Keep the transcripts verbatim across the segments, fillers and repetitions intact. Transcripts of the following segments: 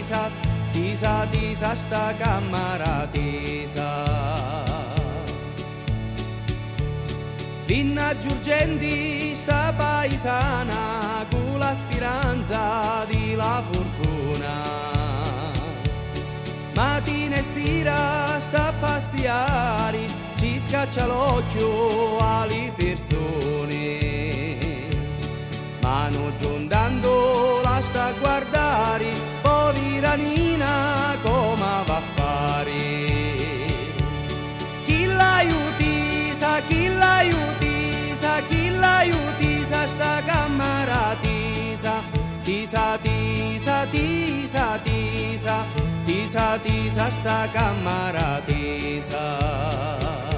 tisa, tisa, tisa sta camera tisa. Vinna Giurgendi sta paesana con la speranza di la fortuna. Mattina e sera sta a passiare, ci scaccia l'occhio alle persone. Ma non giondando la sta a guardare, povera Nina come va a fare. Chi l'aiutisa, chi l'aiutisa, chi l'aiutisa sta camera tisa, tisa, tisa, tisa, tisa, tisa, tisa sta camera tisa.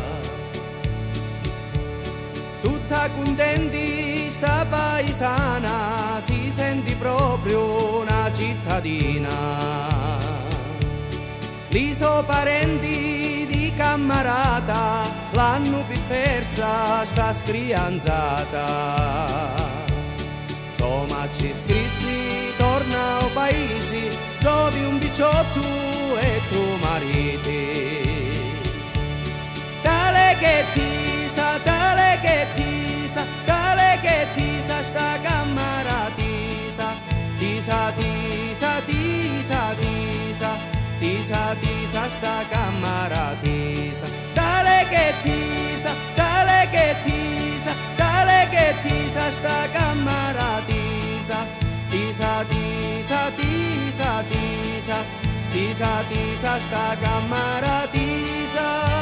Tutta contenti sta paesana, si sente proprio una cittadina. Li so parenti di camarata, l'hanno più persa sta scrianzata. Insomma ci scrissi, torna al paese, trovi un diciotto e tuo marito. Tale che tisa, tale che tisa, tale che tisa sta camera tisa, tisa, tisa, tisa, tisa, tisa, tisa sta camera tisa. Tale che tisa, tale che tisa, tale che tisa sta camera tisa, tisa, tisa, tisa, tisa, tisa, tisa sta camera tisa.